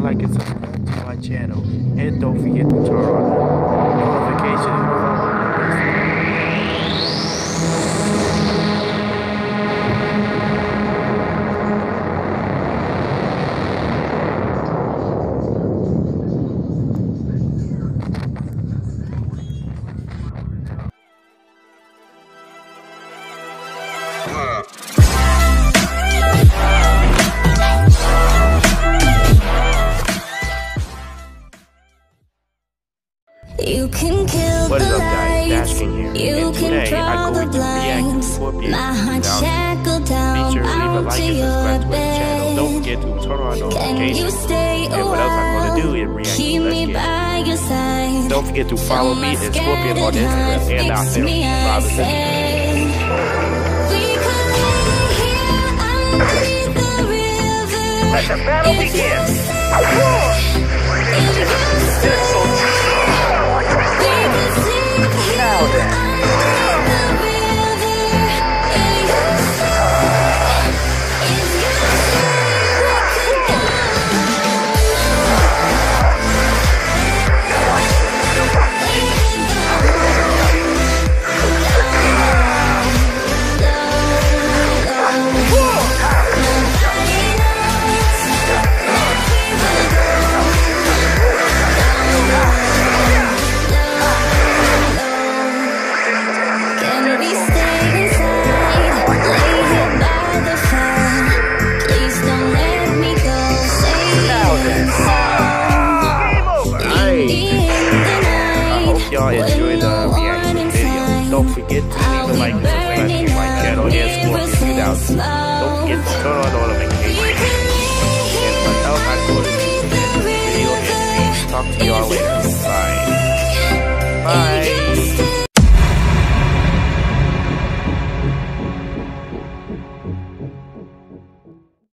like and subscribe to my channel, and don't forget to turn on the notification and follow me. You can kill What the is up, guys? lights, Dashking here, you and can today draw I'm the going to react to blinds. Scorpion My heart 2000. shackled Be down sure to leave a out like to and your subscribe to my channel. bed. Don't forget to turn on Can you notifications. stay a And what else I'm going to do while? is react to Keep me Let's by your side. Don't forget to follow me and Scorpion on Instagram and out there. Robinson. We could lay here underneath the river. Let the battle If you begin. say, if you say, we could sleep here underneath the river. If you say, if you say, we could go. Y'all enjoy the reaction video. Don't forget to leave a like and subscribe to my channel and Scorpion 2000. Don't forget to turn on notifications. And what else I'm going to do in this video and talk to y'all later. Bye. Bye.